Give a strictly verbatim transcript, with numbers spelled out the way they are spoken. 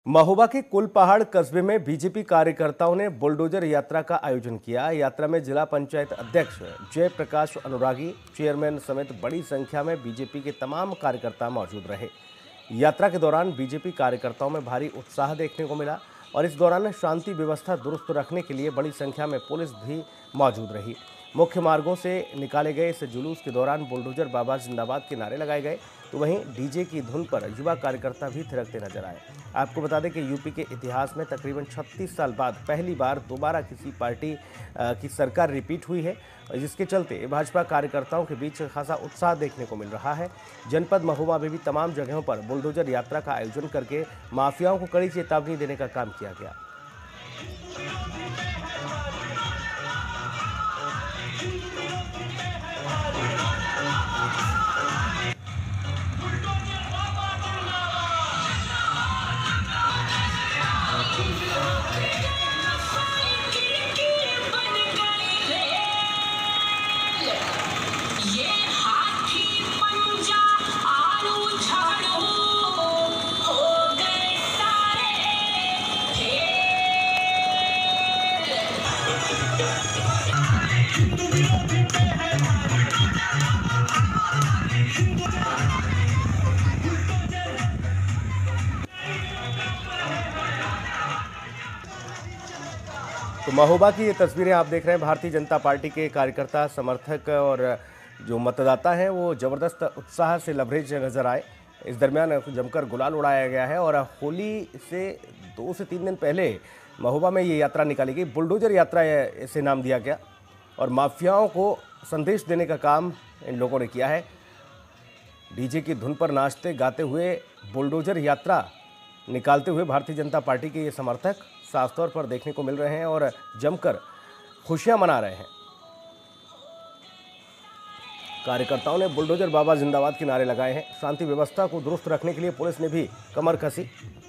महोबा के कुलपहाड़ कस्बे में बीजेपी कार्यकर्ताओं ने बुलडोजर यात्रा का आयोजन किया। यात्रा में जिला पंचायत अध्यक्ष जयप्रकाश अनुरागी, चेयरमैन समेत बड़ी संख्या में बीजेपी के तमाम कार्यकर्ता मौजूद रहे। यात्रा के दौरान बीजेपी कार्यकर्ताओं में भारी उत्साह देखने को मिला और इस दौरान शांति व्यवस्था दुरुस्त रखने के लिए बड़ी संख्या में पुलिस भी मौजूद रही। मुख्य मार्गों से निकाले गए इस जुलूस के दौरान बुलडोजर बाबा जिंदाबाद के नारे लगाए गए, तो वहीं डीजे की धुन पर युवा कार्यकर्ता भी थिरकते नजर आए। आपको बता दें कि यूपी के इतिहास में तकरीबन छत्तीस साल बाद पहली बार दोबारा किसी पार्टी की सरकार रिपीट हुई है, जिसके चलते भाजपा कार्यकर्ताओं के बीच खासा उत्साह देखने को मिल रहा है। जनपद महोबा में भी तमाम जगहों पर बुलडोजर यात्रा का आयोजन करके माफियाओं को कड़ी चेतावनी देने का काम किया गया। तो महोबा की ये तस्वीरें आप देख रहे हैं। भारतीय जनता पार्टी के कार्यकर्ता, समर्थक और जो मतदाता हैं वो ज़बरदस्त उत्साह से लबरेज नजर आए। इस दरमियान जमकर गुलाल उड़ाया गया है और होली से दो से तीन दिन पहले महोबा में ये यात्रा निकाली गई, बुलडोजर यात्रा इसे नाम दिया गया और माफियाओं को संदेश देने का काम इन लोगों ने किया है। डीजे की धुन पर नाचते गाते हुए बुलडोजर यात्रा निकालते हुए भारतीय जनता पार्टी के ये समर्थक साफ तौर पर देखने को मिल रहे हैं और जमकर खुशियां मना रहे हैं। कार्यकर्ताओं ने बुलडोजर बाबा जिंदाबाद के नारे लगाए हैं। शांति व्यवस्था को दुरुस्त रखने के लिए पुलिस ने भी कमर कसी।